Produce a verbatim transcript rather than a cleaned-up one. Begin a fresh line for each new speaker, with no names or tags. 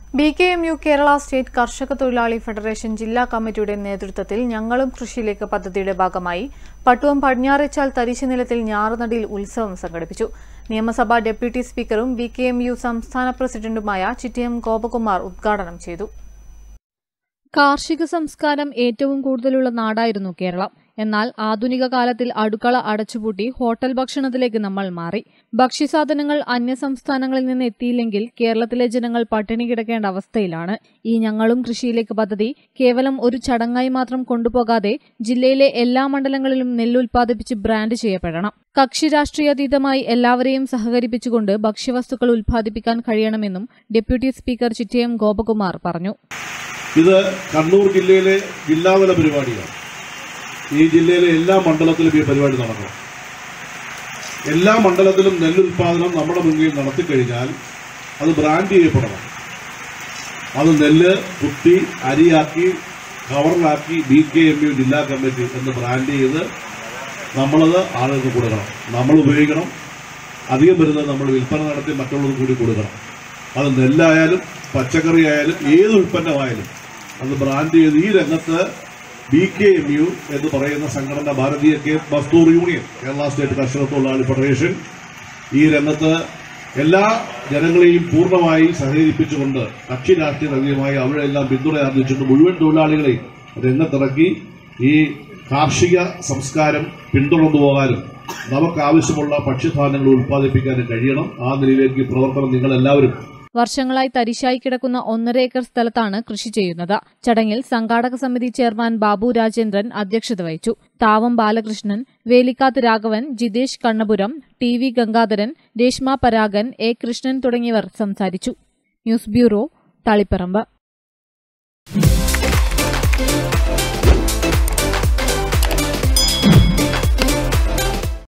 B K M U Kerala state കർഷക തൊഴിലാളി federation ജില്ലാ കമ്മിറ്റിയുടെ നേതൃത്വത്തിൽ ഞങ്ങളും കൃഷിയിലേക്ക് പദ്ധതിയുടെ ഭാഗമായി പട്ടുവം പടിഞ്ഞാറേച്ചാൽ തരിശുനിലത്തിൽ ഞാറുനടിയിൽ ഉത്സവം സംഘടിപ്പിച്ചു. നിയമസഭാ ഡെപ്യൂട്ടി സ്പീക്കറും ബി കെ എം യു സംസ്ഥാന പ്രസിഡന്റുമായ ചിറ്റിയം ഗോപകുമാർ ഉദ്ഘാടനം ചെയ്തു. കാർഷിക സംസ്കാരം ഏറ്റവും കൂടുതലുള്ള നാടായിരുന്നു കേരളം. എന്നാൽ ആധുനിക കാലത്തിൽ അടുക്കള അടച്ചുപൂട്ടി ഹോട്ടൽ ഭക്ഷണത്തിലേക്ക് നമ്മൾ മാറി. ഭക്ഷ്യസാധനങ്ങൾ അന്യസംസ്ഥാനങ്ങളിൽ നിന്ന് എത്തിയില്ലെങ്കിൽ കേരളത്തിലെ ജനങ്ങൾ പട്ടിണി കിടക്കേണ്ട അവസ്ഥയിലാണ്. ഈ ഞങ്ങളും കൃഷിയിലേക്ക് പദ്ധതി കേവലം ഒരു ചടങ്ങായി മാത്രം കൊണ്ടുപോകാതെ ജില്ലയിലെ എല്ലാ മണ്ഡലങ്ങളിലും നെല്ല് ഉൽപ്പാദിപ്പിച്ച് ബ്രാൻഡ് ചെയ്യപ്പെടണം. കക്ഷി രാഷ്ട്രീയാതീതമായി എല്ലാവരെയും സഹകരിപ്പിച്ചുകൊണ്ട് ഭക്ഷ്യവസ്തുക്കൾ ഉൽപ്പാദിപ്പിക്കാൻ കഴിയണമെന്നും ഡെപ്യൂട്ടി സ്പീക്കർ ചിറ്റിയം ഗോപകുമാർ പറഞ്ഞു.
ഇത് കണ്ണൂർ ജില്ലയിലെ ജില്ലാതല പരിപാടിയാണ്. ഈ ജില്ലയിലെ എല്ലാ മണ്ഡലത്തിലും ഈ പരിപാടി നടക്കണം. എല്ലാ മണ്ഡലത്തിലും നെല്ലുൽപാദനം നമ്മുടെ മുന്നിൽ നടത്തിക്കഴിഞ്ഞാൽ അത് ബ്രാൻഡ് ചെയ്യപ്പെടണം. അത് നെല്ല് കുത്തി അരിയാക്കി കവറിലാക്കി ബി കെ എം യു ജില്ലാ കമ്മിറ്റി എന്ന് ബ്രാൻഡ് ചെയ്ത് നമ്മളത് ആളുകൾക്ക് കൊടുക്കണം. നമ്മൾ ഉപയോഗിക്കണം. അധികം വരുന്നത് നമ്മൾ വിൽപ്പന നടത്തി മറ്റുള്ളവർക്ക് കൂടി കൊടുക്കണം. അത് നെല്ലായാലും പച്ചക്കറി ആയാലും ഏത് ഉൽപ്പന്നമായാലും അത് ബ്രാൻഡ് ചെയ്ത് ഈ രംഗത്ത് ബി കെ എം യു എന്ന് പറയുന്ന സംഘടന, ഭാരതീയ മസ്ദൂർ യൂണിയൻ, കേരള സ്റ്റേറ്റ് കർഷക തൊഴിലാളി ഫെഡറേഷൻ ഈ രംഗത്ത് എല്ലാ ജനങ്ങളെയും പൂർണ്ണമായി സഹകരിപ്പിച്ചുകൊണ്ട് കക്ഷി രാഷ്ട്രീയമായി അവരെല്ലാം പിന്തുണ ആർജിച്ചുകൊണ്ട് മുഴുവൻ തൊഴിലാളികളെയും രംഗത്തിറക്കി ഈ കാർഷിക സംസ്കാരം പിന്തുടർന്നു പോകാനും നമുക്കാവശ്യമുള്ള ഭക്ഷ്യധാന്യങ്ങൾ ഉൽപ്പാദിപ്പിക്കാനും കഴിയണം. ആ നിലയിലേക്ക് പ്രവർത്തനം നിങ്ങളെല്ലാവരും.
വർഷങ്ങളായി തരിശായി കിടക്കുന്ന ഒന്നര ഏക്കർ സ്ഥലത്താണ് കൃഷി ചെയ്യുന്നത്. ചടങ്ങിൽ സംഘാടക സമിതി ചെയർമാൻ ബാബു രാജേന്ദ്രൻ അധ്യക്ഷത വഹിച്ചു. Thavam Balakrishnan, Velikkath Raghavan, Jithesh Kannapuram, T V Gangadharan, Reshma Paragan, A Krishnan തുടങ്ങിയവർ സംസാരിച്ചു. News bureau, Taliparamba.